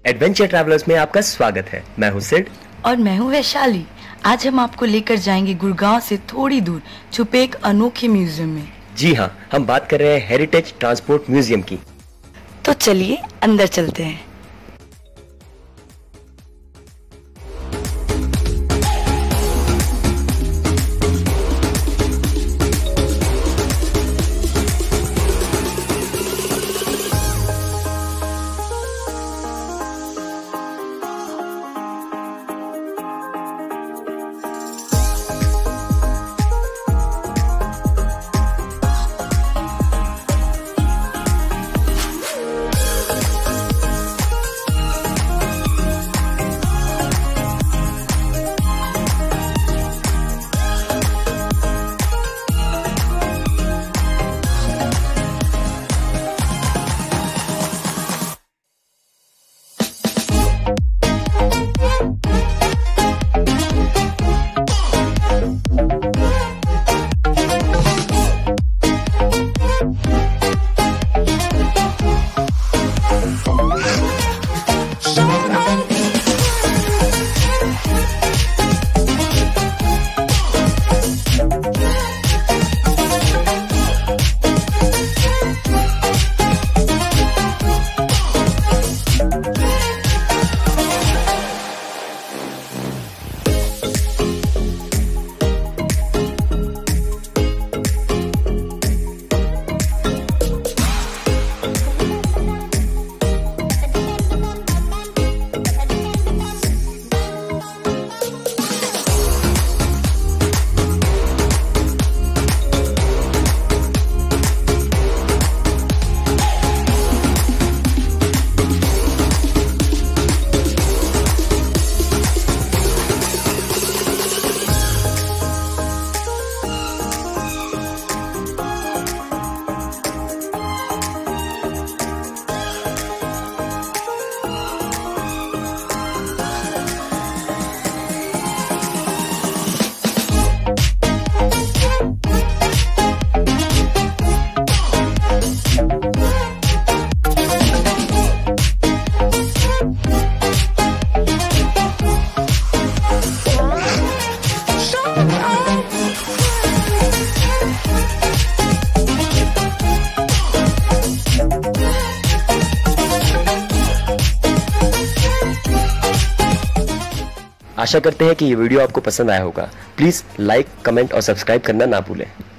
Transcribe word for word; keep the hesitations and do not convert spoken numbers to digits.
Adventure travellers में आपका स्वागत है। मैं हूं सिड और मैं हूं वैशाली। आज हम आपको लेकर जाएंगे गुड़गांव से थोड़ी दूर छुपे एक अनोखे म्यूजियम में। जी हाँ, हम बात कर रहे हैं हेरिटेज ट्रांसपोर्ट म्यूजियम की। तो चलिए अंदर चलते हैं। आशा करते हैं कि ये वीडियो आपको पसंद आया होगा। प्लीज लाइक, कमेंट और सब्सक्राइब करना ना भूलें।